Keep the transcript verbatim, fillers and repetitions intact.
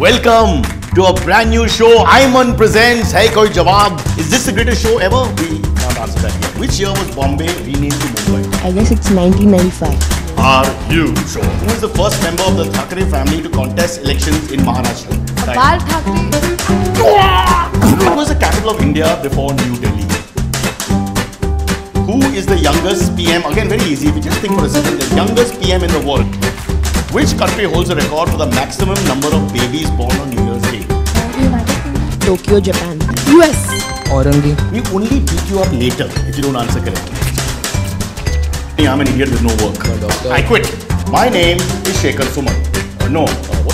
Welcome to a brand new show. Aiman presents Hai Koi Jawaab. Is this the greatest show ever? We can't answer that yet. Which year was Bombay renamed to Mumbai? I guess it's nineteen ninety-five. Are you sure? Who is the first member of the Thackeray family to contest elections in Maharashtra? Bal Thackeray. What was the capital of India before New Delhi? Who is the youngest P M? Again, very easy. If you just think for a second, the youngest P M in the world. Which country holds a record for the maximum number of babies born on New Year's Day? Tokyo, Japan. U S. Orangi. We only beat you up later if you don't answer correctly. I'm an idiot with no work. I quit. My name is Shekhar Suman. Uh, no, uh, what